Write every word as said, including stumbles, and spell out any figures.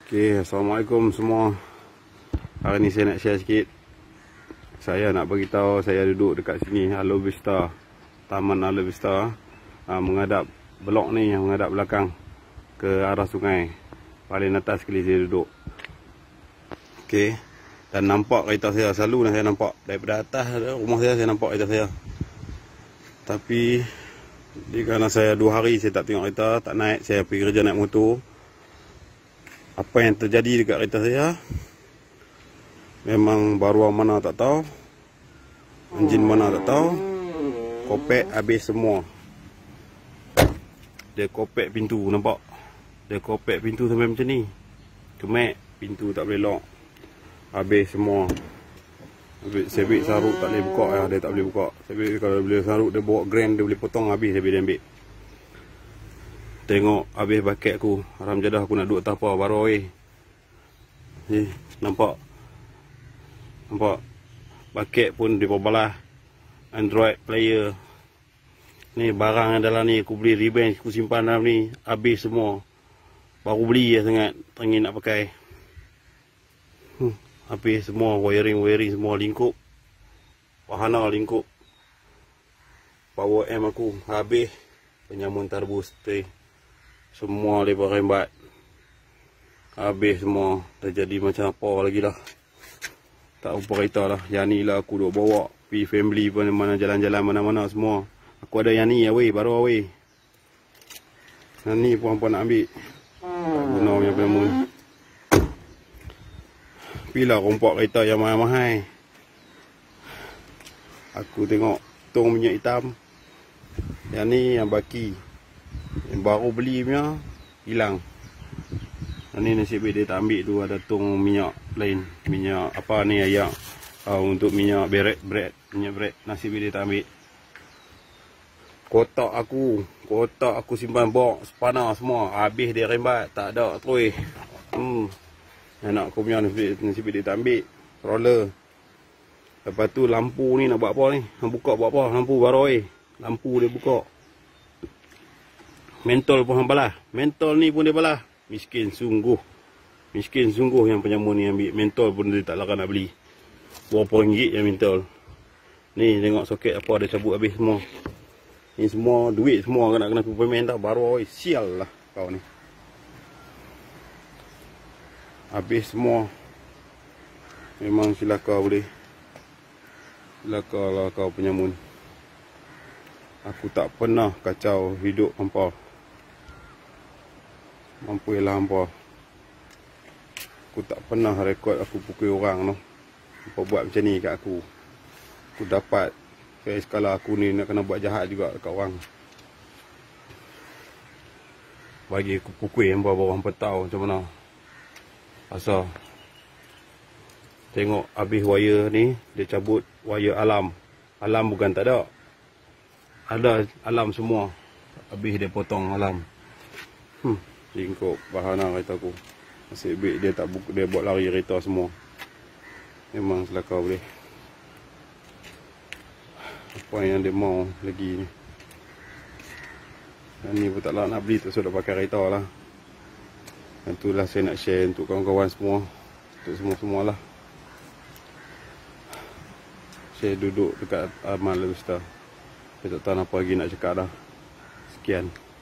Okay, Assalamualaikum semua. Hari ni saya nak share sikit. Saya nak bagi tahu saya duduk dekat sini, Aloe Vista, Taman Aloe Vista, uh, menghadap blok ni, menghadap belakang ke arah sungai. Paling atas sekali saya duduk. Okay, dan nampak kereta saya, selalu saya nampak daripada atas rumah saya, saya nampak kereta saya. Tapi di kerana saya dua hari saya tak tengok kereta, tak naik, saya pergi kerja naik motor. Apa yang terjadi dekat kereta saya memang baruan mana tak tahu, enjin mana tak tahu, kopek habis semua. Dia kopek pintu, nampak? Dia kopek pintu sampai macam ni. Kemek, pintu tak boleh lock. Habis semua. Sebik saruk tak boleh buka ya, dia tak boleh buka. Sebik kalau boleh saruk dia bawa grand, dia boleh potong habis, habis dia ambil. Tengok habis baket aku. Haram jadah aku nak duduk tak apa baru weh. Ni nampak. Nampak. Baket pun dia balas. Android player. Ni barang yang dalam ni aku beli ribbon, aku simpan dalam ni, habis semua. Baru beli ya sangat, teringin nak pakai. Hmm, habis semua wiring-wiring semua, lingkup. Wahana lingkup. Power amp aku habis. Penyamun tarbus teh. Semua lebar rembat. Habis semua. Terjadi macam apa lagi lah. Tak apa kereta lah. Yang ni lah aku duk bawa. Pergi family pun mana jalan-jalan mana-mana semua. Aku ada yang ni ya weh. Baru weh. Yang ni puan-puan nak ambil. Tak guna punya pemul. Pilah rompak kereta yang mahal-mahal. Aku tengok tong minyak hitam. Yang ni yang baki. Yang baru beli punya hilang. Ini nasib baik dia tak ambil tu, ada tong minyak lain. Minyak apa ni ayak uh, untuk minyak beret bread, minyak bread. Nasib baik dia tak ambil. Kotak aku, kotak aku simpan box, spana semua. Habis dia rembat, tak ada terus. Hmm. Anak aku punya nasib, nasib baik dia tak ambil. Roller. Lepas tu lampu ni nak buat apa ni? Nak buka buat apa? Lampu baru eh. Lampu dia buka. Mentol pun balas. Mentol ni pun dia balas. Miskin sungguh. Miskin sungguh yang penyamun ni ambil. Mentol pun dia tak larang nak beli. Berapa ringgit yang mentol. Ni tengok soket apa dia cabut habis semua. Ni semua duit semua kena kena pemain tak. Baru oi sial lah kau ni. Habis semua. Memang silaka boleh. Silaka lah kau penyamun. Aku tak pernah kacau hidup hampa. Mampu lah hampa. Aku tak pernah rekod aku pukul orang no. Hampa buat macam ni kat aku. Aku dapat. Saya sekala aku ni nak kena buat jahat juga kat orang. Bagi aku pukul hampa baru hampa tahu macam mana. Asal. Tengok habis wire ni. Dia cabut wire alam. Alam bukan tak ada. Ada alam semua. Habis dia potong alam. Hmm, lingkup bahana kereta aku. Nasib baik dia tak buka, dia buat lari kereta semua. Memang selaka boleh. Apa yang dia mau lagi ni. Yang ni pun tak lah nak beli, tak sudah pakai kereta lah. Dan itulah saya nak share untuk kawan-kawan semua. Untuk semua-semua lah. Saya duduk dekat Taman Aloe Vista. Saya tak tahu apa lagi nak cakap dah. Sekian.